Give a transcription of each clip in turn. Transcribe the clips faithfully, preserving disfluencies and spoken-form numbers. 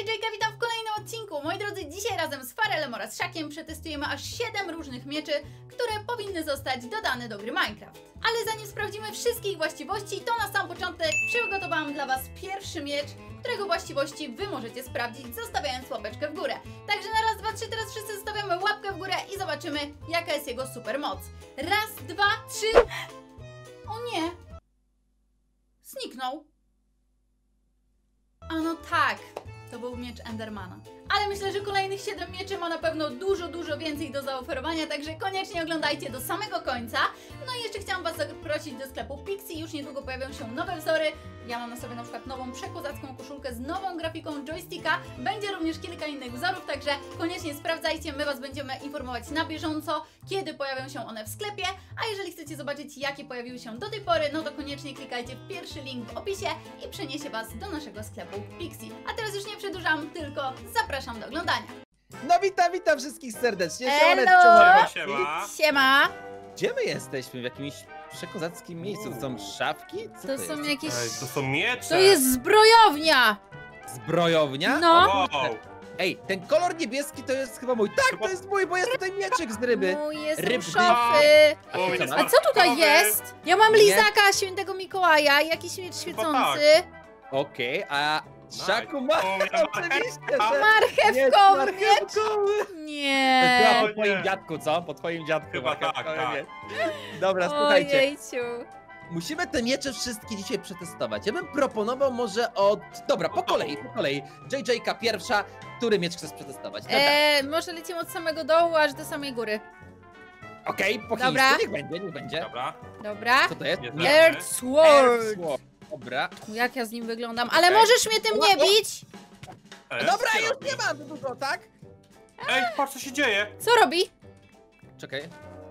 J J K, witam w kolejnym odcinku. Moi drodzy, dzisiaj razem z Farelem oraz Szakiem przetestujemy aż siedem różnych mieczy, które powinny zostać dodane do gry Minecraft. Ale zanim sprawdzimy wszystkich właściwości, to na sam początek przygotowałam dla Was pierwszy miecz, którego właściwości Wy możecie sprawdzić, zostawiając łapeczkę w górę. Także na raz, dwa, trzy, teraz wszyscy zostawiamy łapkę w górę i zobaczymy, jaka jest jego super moc. Raz, dwa, trzy... O nie! Zniknął. A no tak, to był miecz Endermana. Ale myślę, że kolejnych siedem mieczy ma na pewno dużo, dużo więcej do zaoferowania, także koniecznie oglądajcie do samego końca. No i jeszcze chciałam Was zaprosić do sklepu Pixie, już niedługo pojawią się nowe wzory. Ja mam na sobie na przykład nową przekozacką koszulkę z nową grafiką joysticka. Będzie również kilka innych wzorów, także koniecznie sprawdzajcie, my Was będziemy informować na bieżąco, kiedy pojawią się one w sklepie. A jeżeli chcecie zobaczyć, jakie pojawiły się do tej pory, no to koniecznie klikajcie w pierwszy link w opisie i przeniesie Was do naszego sklepu Pixie. A teraz już nie przedłużam, tylko zapraszam do oglądania. No witam, witam wszystkich serdecznie. Elo! Siema. Siema! Gdzie my jesteśmy? W jakimś przekozackim miejscu? To są szafki? Co To to są jest? jakieś... Ej, to są miecze. To jest zbrojownia! Zbrojownia? No. Wow. Ej, ten kolor niebieski to jest chyba mój. Tak, Chyba- to jest mój, bo jest tutaj mieczek z ryby. Mój jest Ryby. szafy. A O, ty co jest masz? A co tutaj markowy. jest? Ja mam Nie. lizaka świętego Mikołaja, jakiś miecz świecący. Okej, a Nice. Szaku ma O, ja oczywiście, marchewka. że... Marchewkowy jest miecz. marchewkowy. To chyba Nie. po O twoim nie. dziadku, co? Po twoim dziadku. Chyba tak, marchewkowy tak. miecz. Dobra, słuchajcie. Ojejciu. Musimy te miecze wszystkie dzisiaj przetestować. Ja bym proponował może od... Dobra, po kolei, po kolei. J J K pierwsza, który miecz chcesz przetestować? Dobra, E, może lecimy od samego dołu aż do samej góry. okej, po dobra. chińsku, niech będzie, niech będzie. Dobra. Dobra. Co to jest? Jest Nie. Earth Sword. Sword. Dobra. Jak ja z nim wyglądam. Ale Okej. możesz mnie tym nie bić? Ej, Dobra, co już robi? nie mam za dużo, tak? Ej, patrz co się dzieje. Co robi? Czekaj.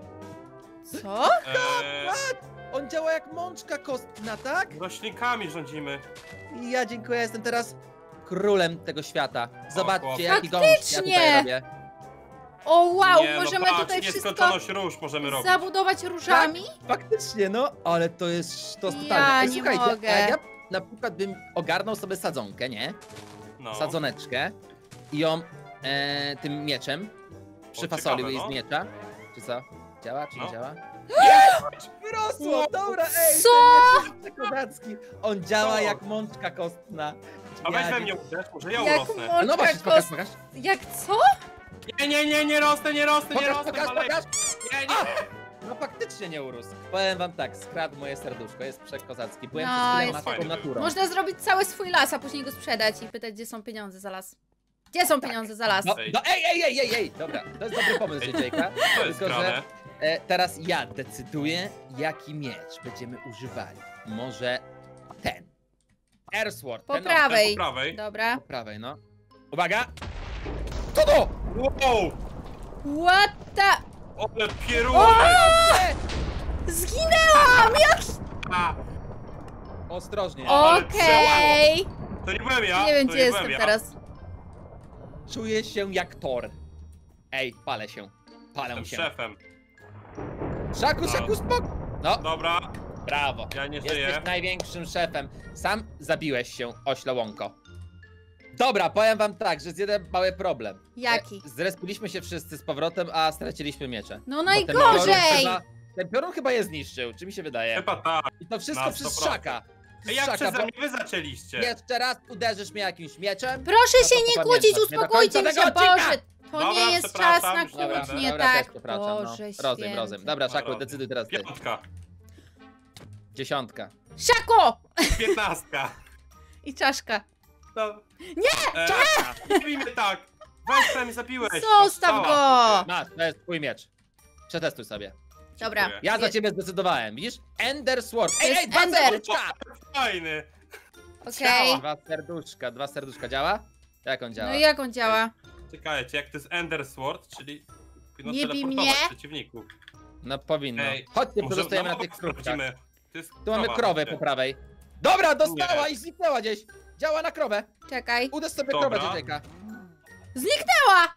Co? Eee, On działa jak mączka kostna, tak? roślinkami rządzimy. I ja dziękuję, jestem teraz królem tego świata. Zobaczcie, chłopie. jaki gąszcz ja tutaj Faktycznie. robię. O wow, nie, możemy no patrz, tutaj wszystko nieskończoność róż możemy robić. zabudować różami? Faktycznie, no, ale to jest to Ja totalnie. Ej, nie słuchajcie, mogę. a ja na przykład bym ogarnął sobie sadzonkę, nie? No. Sadzoneczkę i ją e, tym mieczem przyfasolił ciekawe, jej no. z miecza. Czy co? Działa, czy nie No. działa? Wyrosło, dobra, ej, Co? ten miecz jest kozacki. On działa Co? jak mączka kostna. A weź Ja we nie- mnie uderz, może ja Jak urosnę. A no właśnie, mączka pokaż, kost... pokaż. Jak co? Nie, nie, nie, nie rosnę, nie rosnę, nie Pokaż, rosnę. pokaż, maleję. pokaż. Nie, nie. No faktycznie nie urósł. Powiem wam tak, skradł moje serduszko, jest przekozacki. Byłem No, przez chwilę jest matką fajny. naturą. Można zrobić cały swój las, a później go sprzedać i pytać, gdzie są pieniądze za las. Gdzie są pieniądze za las? No, no ej, ej, ej, ej, ej, dobra, to jest dobry pomysł, Ej, J J K. To jest Tylko, że grane. e, teraz ja decyduję, jaki miecz będziemy używali. Może ten. Airsword. Po ten, o, prawej. Po prawej. Dobra. po prawej, no. Uwaga! Co to? Wow! What the... Ale pieruny! E, Zginęłam! Jak... A, Ostrożnie. O. Okej. to nie byłem ja. Nie wiem, to gdzie jestem byłem ja. teraz. Czuję się jak Thor. Ej, palę się. Palę Jestem się. szefem. Szaku, szaku, spok! No, Dobra, brawo. ja nie Jesteś żyję. największym szefem. Sam zabiłeś się, ośle łąko. Dobra, powiem wam tak, że jest jeden mały problem. Jaki? E, Zrespiliśmy się wszyscy z powrotem, a straciliśmy miecze. No Bo ten piorun najgorzej! chyba- Ten piorun chyba je zniszczył, czy mi się wydaje? Chyba tak. I to wszystko na przez sto procent. Szaka. Przez Ej, jak Szaka, przeze bo mnie wy zaczęliście? jeszcze raz uderzysz mnie jakimś mieczem. Proszę No to się nie pamiętasz, kłócić, nie do uspokójcie końca się, tego odcinka! Boże! To Dobra, nie jest czas przepraszam, na już nie będę. kłótnie, Dobra, też tak? przepraszam, no. Boże Rozum, święty. rozum. Dobra, Szaku, Rozum. decyduj teraz ty. Piątka. Dziesiątka. Szako! Piętnastka. I czaszka. No. Nie! E, nie bij mnie tak! Weź tam mnie zabiłeś! Zostaw Cała. go! Masz, to jest twój miecz. Przetestuj sobie. Dobra. Dziękuję. Ja za Je- ciebie zdecydowałem, widzisz? Ender Sword. To Ej, jest ej, dwa Ender. serduszka! Fajny! Okej. Dwa serduszka, dwa serduszka działa? Jak on działa? No i jak on działa? Czekajcie, jak to jest Ender Sword, czyli powinno Nie bij teleportować mnie. przeciwników. No powinno. Ej, Chodźcie, Może pozostajemy no, na tych krówkach. sprawdzimy. To jest Tu mamy krowa. krowę po prawej. Dobra, dostała Nie. i zniknęła gdzieś. Działa na krowę. Czekaj. Uderz sobie Dobra. krowę, dzieciaka. Zniknęła!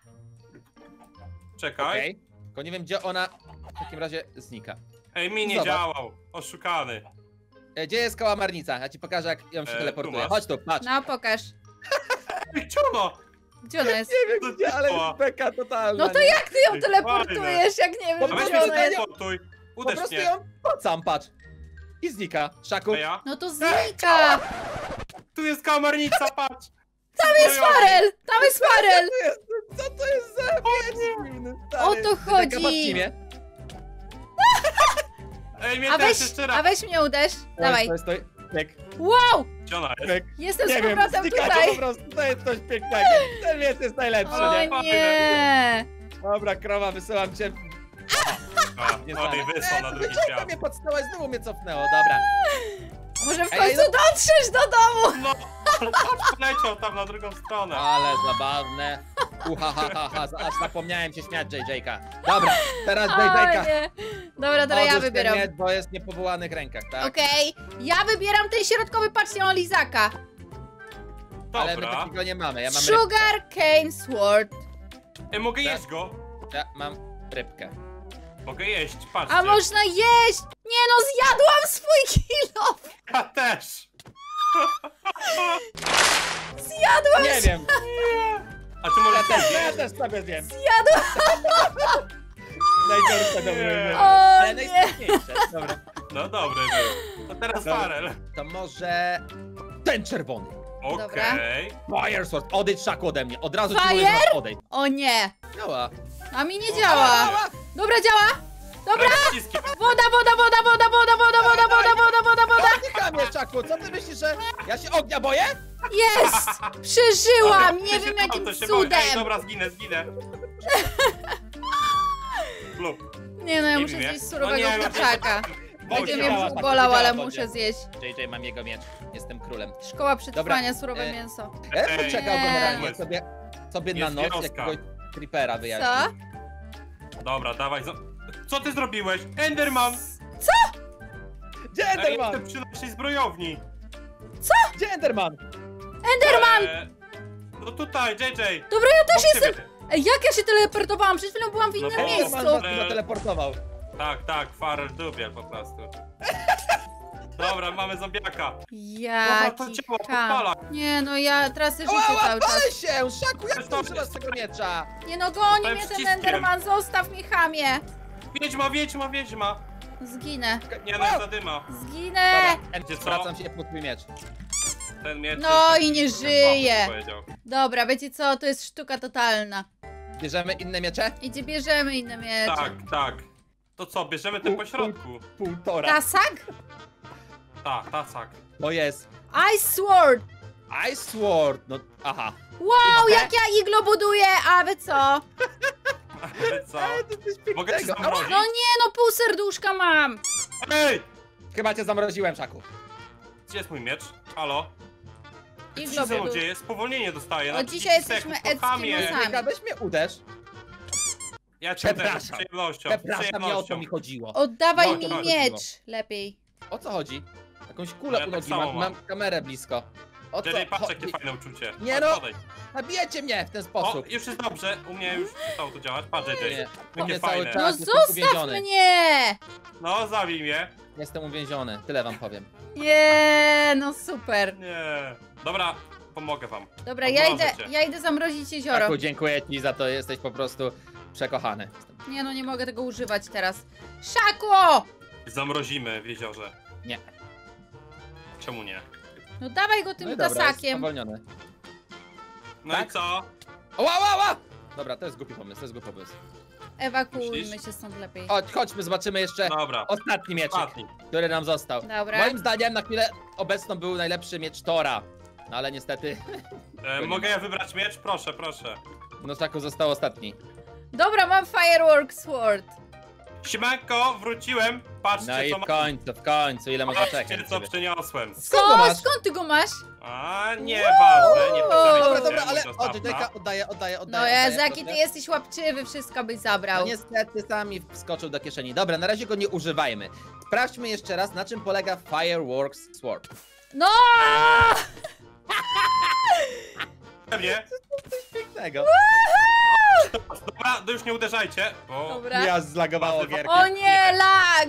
Czekaj. Okej. Tylko nie wiem, gdzie ona w takim razie znika. Ej, mi nie Zobacz. działał. Oszukany. E, Gdzie jest kałamarnica? Ja ci pokażę, jak ją się E, teleportuje. tu masz. Chodź tu, patrz. No pokaż. Gdzie ona? Gdzie ona jest? Nie wiem gdzie, ale jest beka totalna. No to nie? jak ty ją teleportujesz, jak nie A wiem, Po weź gdzie mnie prostu ona jest? teleportuj. Po Uderz prostu mnie. ją pocam, patrz. I znika. Szaku. A ja? No to znika! Tu jest kamernica, patrz. Tam jest Farel! Tam jest Farel! Co to jest, co to jest za Wiedźmin, stary? O to chodzi. Taka patrzcie mnie. Ej, mnie A też weź, jeszcze a raz. weź mnie uderz. Dawaj. Stoi, stoi. Pyk, Wow! Gdzie ona jest? pyk. Jestem z Nie wiem, powrotem znikacie tutaj. po prostu, to jest coś pięknego. Ten wiec jest najlepszy, nie? O nie! Dobra, krowa, wysyłam cię. A, Nie ona znamy. wysłał na Ej, drugi dlaczego świat. mnie podstałaś, znowu mnie cofnęło, dobra. Może w Ej, końcu no- dotrzesz do domu! No, ale patrz, poleciał tam na drugą stronę. Ale zabawne. Uha, ha, ha, ha, aż zapomniałem się śmiać J J-ka. Dobra, teraz O J J-ka. nie! Dobra, teraz ja wybieram. Nie, bo jest w niepowołanych rękach, tak? Okej, ja wybieram ten środkowy, patrzcie, on lizaka. Ale my Dobra. takiego nie mamy, ja mam Sugar Cane Sword. Ej, mogę Tak. jeść go? rybkę. Ja mam rybkę. Mogę jeść, patrzcie. A można jeść! Nie no, zjadłam swój kilo! Ja też. Zjadłam! Nie wiem, A ty ja możesz też, też ja jeść? też sobie zjem. Zjadłam! Najgorsze dobre. Nie. O Ale nie! najsmutniejsze. Dobra. No dobry był. A teraz Dobra. Farel. To może ten czerwony. Okej. Fire Sword, odejdź Szaku ode mnie. Od razu ci Fire? mówię, że masz odejść. O nie! Działa. A mi nie działa! Dobra, działa! Dobra! Ściskiem. Woda, woda, woda, woda, woda, woda, woda, woda, woda, woda, woda! Dotyka mnie, Szaku, co ty myślisz, że ja się ognia boję? Jest! Przeżyłam! Nie To wiem się jakim bał, to się bał. Ej, cudem! dobra, zginę, zginę. Lub. Nie no, ja Nie muszę wiem, jak- zjeść no surowego nie, no kurczaka. Wodzie Będzie działa, mnie brzuch tak, bolał, działa ale wodzie. muszę zjeść. J J, mam jego miecz. Jestem królem. Szkoła przetrwania, Dobra, surowe e, mięso. Ja bym Ej, czekał nie. generalnie sobie, sobie na Jest noc wioska. jakiegoś creepera wyjaśnić. Co? Dobra, dawaj. za- Co ty zrobiłeś? Enderman! Gdzie Ej, Enderman? jestem przy naszej zbrojowni. Gdzie Enderman? Enderman! Eee, no tutaj, J J. Dobra, ja też Obok jestem... ciebie. Ej, jak ja się teleportowałam? Przed chwilą byłam w innym bo- miejscu. Enderman was tu zateleportował. Tak, tak, Farel dubiel po prostu. Dobra, mamy zombiaka. Dobra, to Jaki ciało, ham. podpala. Nie no, ja tracę życie Ała, cały czas. palę się! Szaku, jak ty Stop. używasz tego miecza? Nie no, goni Powiem mnie ten przyciskiem. Enderman, zostaw mi chamie. Wiedźma, wiedźma, wiedźma. Zginę, Nie no, zadyma. zginę. Dobra, Wiecie co? zwracam się po twój miecz. Ten miecz No jest i nie taki- żyje. powiedział. Dobra, wiecie co, to jest sztuka totalna. Bierzemy inne miecze? Idzie, bierzemy inne miecze. Tak, tak. To co, bierzemy ten po środku? Półtora. Tasak? Tak, tasak. To jest Ice Sword. Ice Sword. No, aha. Wow, I- jak ja iglo buduję, a wy co? Ale co? Ale to coś Mogę ci pięknego. zamrozić? No nie no, pół serduszka mam. Ej! Chyba cię zamroziłem, Szaku. Gdzie jest mój miecz? Halo? Iglo Co się buduję. dzieje? Spowolnienie dostaję. Od na dzisiaj trzydzieści jesteśmy sekund, to chamie. Eskimosami. Jaka, weź mnie uderz. Ja cię uderzę z Przepraszam. przyjemnością. z Przepraszam, nie o to przyjemnością. mi chodziło. Oddawaj No, mi to miecz, lepiej. O co chodzi? Jakąś kulę Ja u tak nogi, samo mam, mam. mam kamerę blisko. O co J J, patrz jakie chodzi? fajne uczucie. Nie Patrz, no. podejdź. Zabijecie mnie w ten O, sposób. już jest dobrze. U mnie już przestało to działać. Patrz, J J. Nie, Jakie mnie cały fajne. czas No jestem zostaw uwięziony. mnie! No, zabij mnie. Jestem uwięziony, tyle wam powiem. Nie, no super. Nie. Dobra, pomogę wam. Dobra, ja idę, Odmrożę cię. ja idę zamrozić jezioro. Szaku, dziękuję ci za to, jesteś po prostu przekochany. Nie no, nie mogę tego używać teraz. Szako! Zamrozimy w jeziorze. Nie. Czemu nie? No dawaj go tym No i dobra, jest tasakiem. spowolniony. No Tak? i co? Ła, ła, ła! Dobra, to jest głupi pomysł, to jest głupi pomysł. Ewakuujmy Myślisz? się stąd lepiej. Chodź, chodźmy, zobaczymy jeszcze Dobra. ostatni mieczyk, Ostatni. który nam został. Dobra. Moim zdaniem na chwilę obecną był najlepszy miecz Tora. No ale niestety, E, nie mogę ma. ja wybrać miecz? Proszę, proszę. no Szaku został ostatni. Dobra, mam Firework Sword. Siemanko, wróciłem. Patrzcie, No i co w mam. końcu, w końcu, ile można czekać. Patrzcie, na co ciebie. przyniosłem. Skąd go Co? masz? Skąd ty go masz? A, nieważne, nie pytajcie Dobra, się, dobra, ale mój o, dostawca. Jajka, oddaję, oddaję, oddaję. No oddaję, Jezu, jaki ty proszę. jesteś łapczywy, wszystko byś No zabrał. niestety sami wskoczył do kieszeni. Dobra, na razie go nie używajmy. Sprawdźmy jeszcze raz, na czym polega Fireworks Sword. No! Pewnie. Pięknego. Dobra, to już nie uderzajcie, bo... Dobra. Ja zlagowało Bardzo- gierkę. O nie, lag!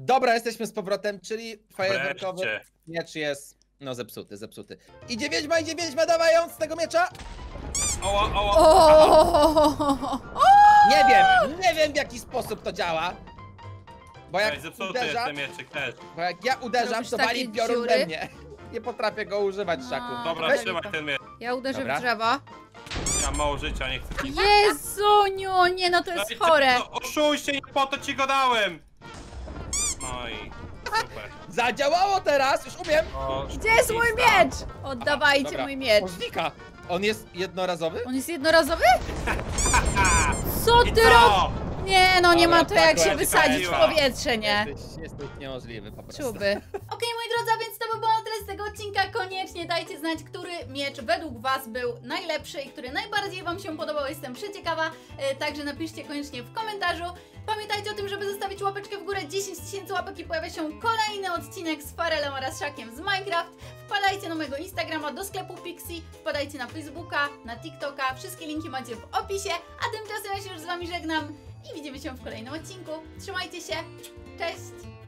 Dobra, jesteśmy z powrotem, czyli fajerwerkowy Wreszcie. miecz jest, no zepsuty, zepsuty. Idzie wiedźma, idzie wiedźma, dawaj ją z tego miecza! Oła, oła. O! Nie wiem, nie wiem w jaki sposób to działa. Bo jak Ej, zepsuty jest uderzam, ten mieczyk też. bo jak ja uderzam, Robisz to takie wali piorun dziury? we mnie. Nie potrafię go używać, Szaku. A. Dobra, Weź- trzymaj ten miecz. Ja uderzę Dobra. w drzewo. Ja mam mało życia, nie chcę. Jezuniu, nie no to jest No i chore. co? No, oszuście, nie po to ci go dałem. No i super. Zadziałało teraz, już umiem. O, Gdzie jest mój sztuczista. miecz? Oddawajcie Dobra. mój miecz. Możlika. On jest jednorazowy? On jest jednorazowy? Co I ty robisz? co? Nie no, nie Dobra, ma to jak tak, się tak, wysadzić w tak. powietrze, nie? Jesteś, jesteś niemożliwy po prostu. Czuby. Okej, moi drodzy, a więc to by było na tyle z tego odcinka. Koniecznie dajcie znać, który miecz według was był najlepszy i który najbardziej wam się podobał. Jestem przeciekawa, e, także napiszcie koniecznie w komentarzu. Pamiętajcie o tym, żeby zostawić łapeczkę w górę, dziesięć tysięcy łapek i pojawia się kolejny odcinek z Farelem oraz Szakiem z Minecraft. Wpadajcie na mojego Instagrama, do sklepu Pixie, wpadajcie na Facebooka, na TikToka, wszystkie linki macie w opisie, a tymczasem ja się już z wami żegnam i widzimy się w kolejnym odcinku. Trzymajcie się, cześć!